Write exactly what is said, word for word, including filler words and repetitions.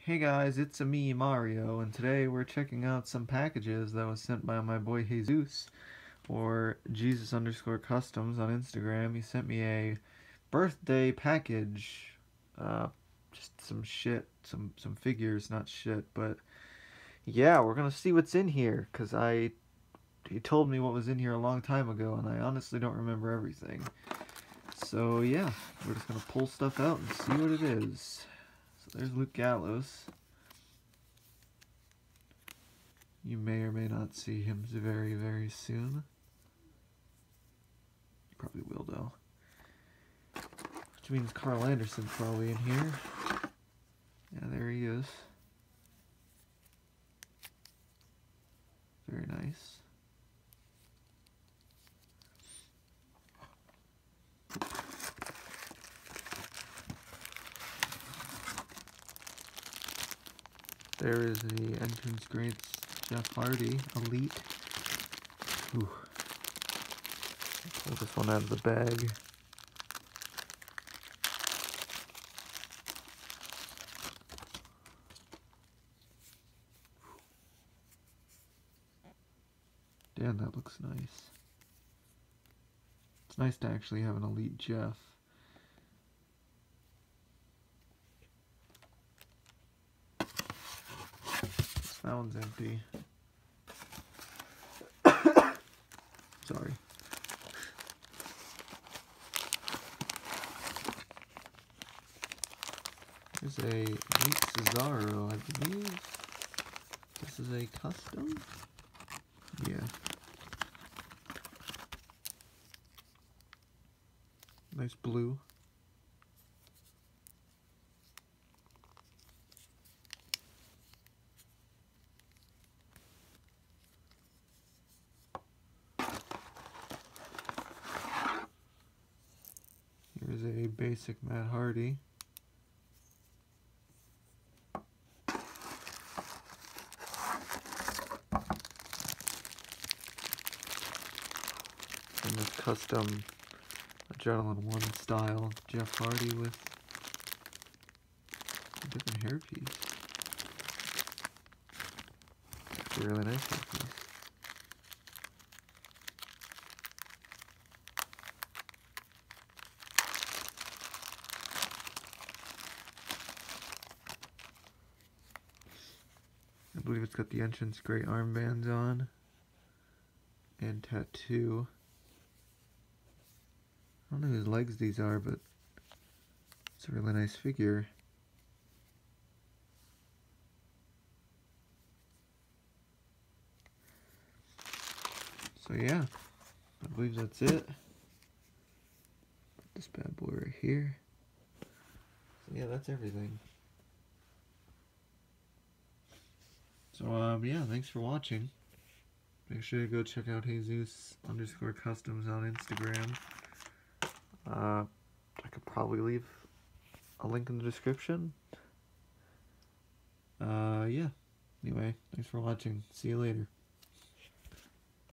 Hey guys, it's a me, Mario, and today we're checking out some packages that was sent by my boy Jesus, or Jesus underscore customs on Instagram. He sent me a birthday package, uh, just some shit, some, some figures, not shit, but yeah, we're gonna see what's in here, cause I, he told me what was in here a long time ago, and I honestly don't remember everything. So yeah, we're just gonna pull stuff out and see what it is. So there's Luke Gallows. You may or may not see him very, very soon. You probably will, though. Which means Carl Anderson's probably in here. Yeah, there he is. Very nice. There is the entrance greats Jeff Hardy, Elite. Ooh. Pull this one out of the bag. Damn, that looks nice. It's nice to actually have an Elite Jeff. That one's empty. Sorry. There's a Nate Cesaro, I believe. This is a custom? Yeah. Nice blue. Here's a basic Matt Hardy. And this custom Adrenaline One style Jeff Hardy with a different hairpiece. It's a really nice hairpiece. I believe it's got the entrance great armbands on and tattoo. I don't know whose legs these are, but it's a really nice figure. So yeah, I believe that's it. Put this bad boy right here. So yeah, that's everything. So um, yeah, thanks for watching. Make sure to go check out Jesus underscore customs on Instagram. Uh, I could probably leave a link in the description. Uh, yeah. Anyway, thanks for watching. See you later.